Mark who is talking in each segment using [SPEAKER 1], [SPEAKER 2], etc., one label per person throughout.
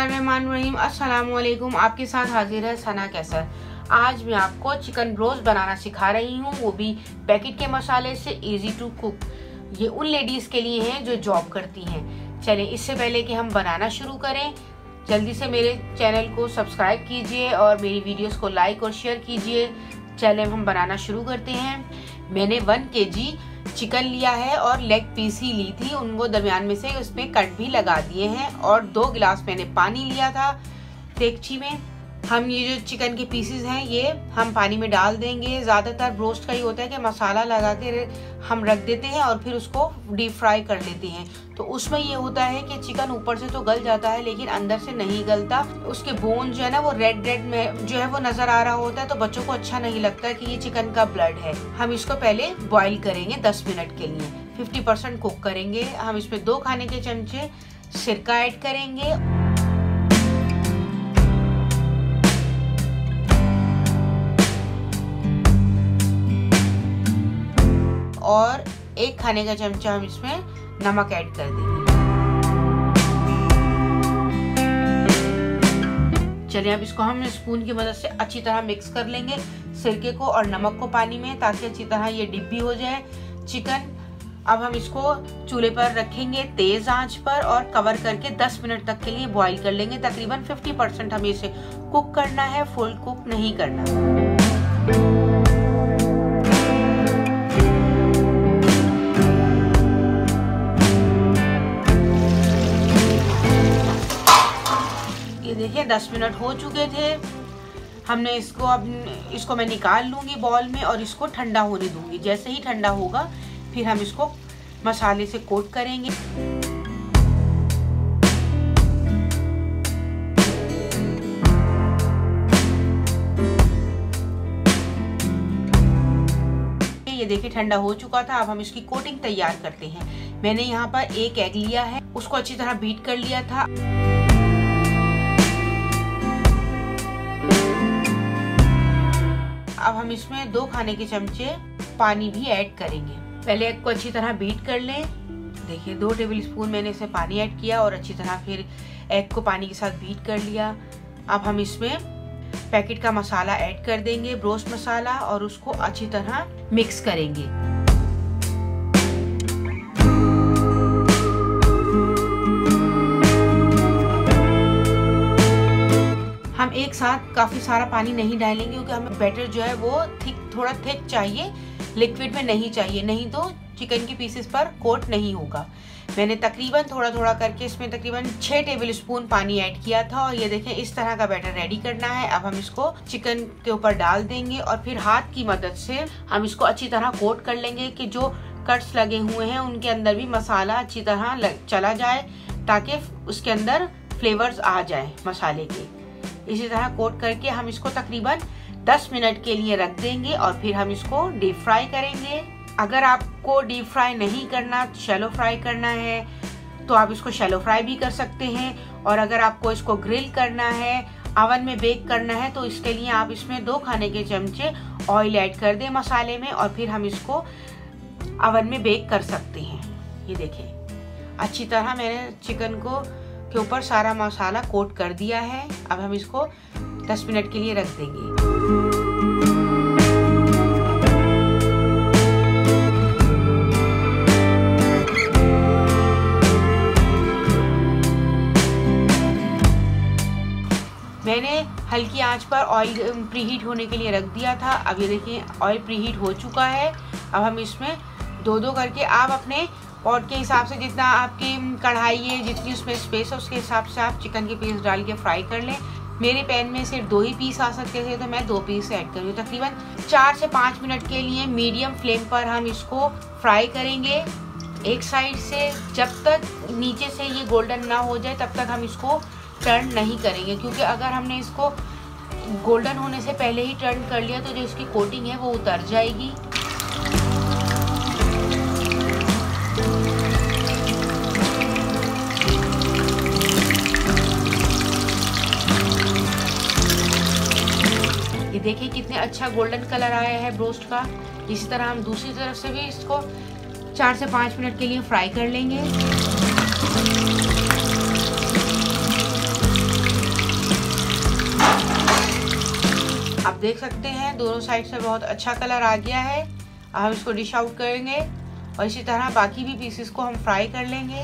[SPEAKER 1] बिस्मिल्लाहिर्रहमानिर्रहीम। अस्सलामुअलैकुम। आपके साथ हाजिर है सना कैसर। आज मैं आपको चिकन रोस्ट बनाना सिखा रही हूँ, वो भी पैकेट के मसाले से, इजी टू कुक। ये उन लेडीज़ के लिए हैं जो जॉब करती हैं। चलें, इससे पहले कि हम बनाना शुरू करें, जल्दी से मेरे चैनल को सब्सक्राइब कीजिए और मेरी वीडियोस को लाइक और शेयर कीजिए। चलें हम बनाना शुरू करते हैं। मैंने 1 kg चिकन लिया है और लेग पीस ही ली थी, उनको दरमियान में से उसमें कट भी लगा दिए हैं। और 2 गिलास मैंने पानी लिया था देगची में। हम ये जो चिकन के पीसेस हैं ये हम पानी में डाल देंगे। ज़्यादातर रोस्ट का ही होता है कि मसाला लगा के हम रख देते हैं और फिर उसको डीप फ्राई कर लेते हैं। तो उसमें ये होता है कि चिकन ऊपर से तो गल जाता है लेकिन अंदर से नहीं गलता। उसके बोन जो है ना वो रेड में जो है वो नज़र आ रहा होता है, तो बच्चों को अच्छा नहीं लगता कि ये चिकन का ब्लड है। हम इसको पहले बॉईल करेंगे 10 मिनट के लिए, 50% कुक करेंगे। हम इसमें 2 खाने के चमचे सिरका ऐड करेंगे और 1 खाने का चमचा हम इसमें नमक ऐड कर देंगे। चलिए अब इसको हम स्पून की मदद से अच्छी तरह मिक्स कर लेंगे, सिरके को और नमक को पानी में, ताकि अच्छी तरह ये डिब्बी हो जाए चिकन। अब हम इसको चूल्हे पर रखेंगे तेज आंच पर और कवर करके 10 मिनट तक के लिए बॉईल कर लेंगे। तकरीबन 50% हमें इसे कुक करना है, फुल कुक नहीं करना। देखिए 10 मिनट हो चुके थे। हमने इसको अब मैं निकाल लूँगी बॉल में और इसको ठंडा होने दूँगी। जैसे ही ठंडा होगा फिर हम इसको मसाले से कोट करेंगे। ये देखिए ठंडा हो चुका था। अब हम इसकी कोटिंग तैयार करते हैं। मैंने यहाँ पर 1 एग लिया है, उसको अच्छी तरह बीट कर लिया था। अब हम इसमें 2 खाने के चमचे पानी भी ऐड करेंगे। पहले एग को अच्छी तरह बीट कर लें। देखिए 2 टेबलस्पून मैंने इसे पानी ऐड किया और अच्छी तरह फिर एग को पानी के साथ बीट कर लिया। अब हम इसमें पैकेट का मसाला ऐड कर देंगे, रोस्ट मसाला, और उसको अच्छी तरह मिक्स करेंगे। हम एक साथ काफी सारा पानी नहीं डालेंगे क्योंकि हमें बैटर जो है वो थोड़ा थिक चाहिए, लिक्विड में नहीं चाहिए, नहीं तो चिकन की पीसेस पर कोट नहीं होगा। मैंने तकरीबन थोड़ा करके इसमें तकरीबन 6 टेबलस्पून पानी ऐड किया था और ये देखें इस तरह का बैटर रेडी करना है। अब हम इसको चिकन के ऊपर डाल देंगे और फिर हाथ की मदद से हम इसको अच्छी तरह कोट कर लेंगे कि जो कट्स लगे हुए हैं उनके अंदर भी मसाला अच्छी तरह चला जाए, ताकि उसके अंदर फ्लेवर्स आ जाए मसाले के। इसी तरह कोट करके हम इसको तकरीबन 10 मिनट के लिए रख देंगे और फिर हम इसको डीप फ्राई करेंगे। अगर आपको डीप फ्राई नहीं करना, शैलो फ्राई करना है, तो आप इसको शैलो फ्राई भी कर सकते हैं। और अगर आपको इसको ग्रिल करना है, ओवन में बेक करना है, तो इसके लिए आप इसमें 2 खाने के चमचे ऑयल ऐड कर दें मसाले में और फिर हम इसको ओवन में बेक कर सकते हैं। ये देखें अच्छी तरह मैंने चिकन के ऊपर सारा मसाला कोट कर दिया है। अब हम इसको 10 मिनट के लिए रख देंगे। मैंने हल्की आंच पर ऑयल प्रीहीट होने के लिए रख दिया था। अब ये देखिए ऑयल प्रीहीट हो चुका है। अब हम इसमें 2 करके, आप अपने पॉट के हिसाब से, जितना आपकी कढ़ाई है, जितनी उसमें स्पेस है उसके हिसाब से आप चिकन के पीस डाल के फ्राई कर लें। मेरे पैन में सिर्फ 2 ही पीस आ सकते थे तो मैं 2 पीस ऐड करूँगी। तकरीबन 4 से 5 मिनट के लिए मीडियम फ्लेम पर हम इसको फ्राई करेंगे एक साइड से। जब तक नीचे से ये गोल्डन ना हो जाए तब तक हम इसको टर्न नहीं करेंगे, क्योंकि अगर हमने इसको गोल्डन होने से पहले ही टर्न कर लिया तो जो इसकी कोटिंग है वो उतर जाएगी। ये देखिए कितने अच्छा गोल्डन कलर आया है ब्रोस्ट का। इसी तरह हम दूसरी तरफ से भी इसको 4 से 5 मिनट के लिए फ्राई कर लेंगे। आप देख सकते हैं दोनों साइड से बहुत अच्छा कलर आ गया है। अब हम इसको डिश आउट करेंगे और इसी तरह बाकी भी पीसेस को हम फ्राई कर लेंगे।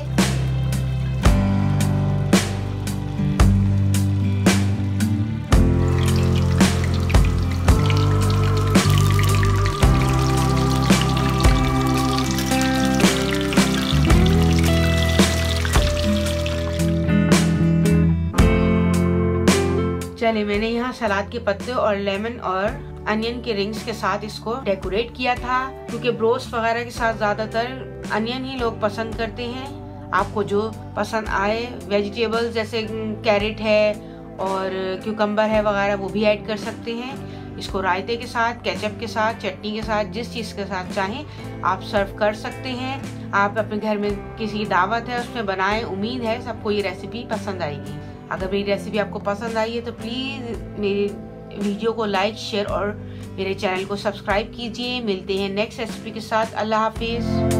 [SPEAKER 1] चलिए, मैंने यहाँ सलाद के पत्ते और लेमन और अनियन के रिंग्स के साथ इसको डेकोरेट किया था, क्योंकि ब्रोस्ट वगैरह के साथ ज्यादातर अनियन ही लोग पसंद करते हैं। आपको जो पसंद आए, वेजिटेबल्स जैसे कैरेट है और क्यूकम्बर है वगैरह वो भी ऐड कर सकते हैं। इसको रायते के साथ, केचप के साथ, चटनी के साथ, जिस चीज़ के साथ चाहें आप सर्व कर सकते हैं। आप अपने घर में किसी दावत है उसमें बनाएं। उम्मीद है सबको ये रेसिपी पसंद आएगी। अगर मेरी रेसिपी आपको पसंद आई है तो प्लीज़ मेरे वीडियो को लाइक, शेयर और मेरे चैनल को सब्सक्राइब कीजिए। मिलते हैं नेक्स्ट रेसिपी के साथ। अल्लाह हाफिज़।